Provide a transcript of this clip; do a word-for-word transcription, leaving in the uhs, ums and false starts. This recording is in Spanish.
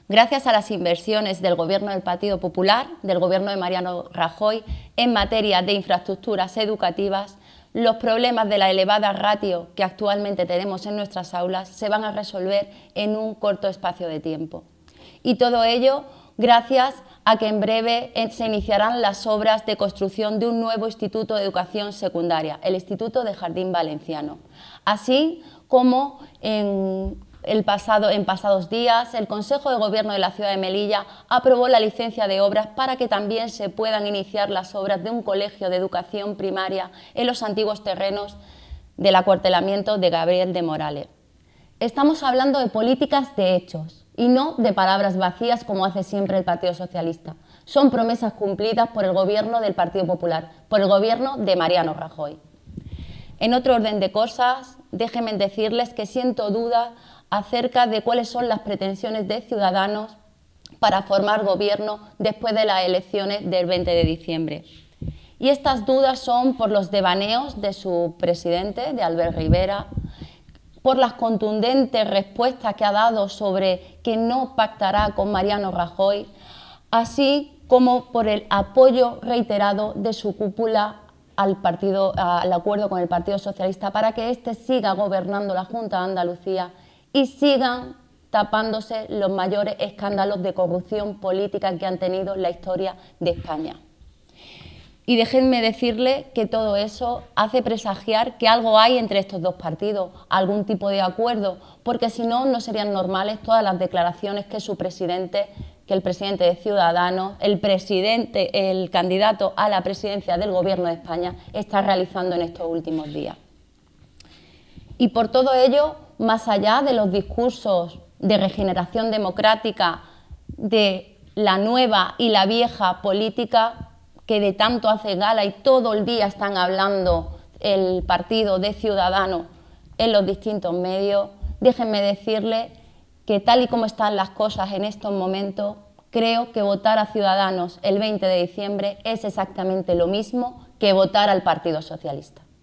Gracias a las inversiones del Gobierno del Partido Popular, del Gobierno de Mariano Rajoy, en materia de infraestructuras educativas, los problemas de la elevada ratio que actualmente tenemos en nuestras aulas se van a resolver en un corto espacio de tiempo. Y todo ello gracias a que en breve se iniciarán las obras de construcción de un nuevo Instituto de Educación Secundaria, el Instituto de Jardín Valenciano. Así como en, el pasado, en pasados días el Consejo de Gobierno de la ciudad de Melilla aprobó la licencia de obras para que también se puedan iniciar las obras de un colegio de educación primaria en los antiguos terrenos del acuartelamiento de Gabriel de Morales. Estamos hablando de políticas de hechos y no de palabras vacías como hace siempre el Partido Socialista. Son promesas cumplidas por el Gobierno del Partido Popular, por el Gobierno de Mariano Rajoy. En otro orden de cosas, déjenme decirles que siento dudas acerca de cuáles son las pretensiones de Ciudadanos para formar gobierno después de las elecciones del veinte de diciembre. Y estas dudas son por los devaneos de su presidente, de Albert Rivera, por las contundentes respuestas que ha dado sobre que no pactará con Mariano Rajoy, así como por el apoyo reiterado de su cúpula al, partido, al acuerdo con el Partido Socialista para que éste siga gobernando la Junta de Andalucía y sigan tapándose los mayores escándalos de corrupción política que han tenido la historia de España. Y déjenme decirle que todo eso hace presagiar que algo hay entre estos dos partidos, algún tipo de acuerdo, porque si no, no serían normales todas las declaraciones que su presidente, que el presidente de Ciudadanos, el presidente, el candidato a la presidencia del Gobierno de España está realizando en estos últimos días. Y por todo ello, más allá de los discursos de regeneración democrática, de la nueva y la vieja política, que de tanto hace gala y todo el día están hablando el partido de Ciudadanos en los distintos medios, déjenme decirle que tal y como están las cosas en estos momentos, creo que votar a Ciudadanos el veinte de diciembre es exactamente lo mismo que votar al Partido Socialista.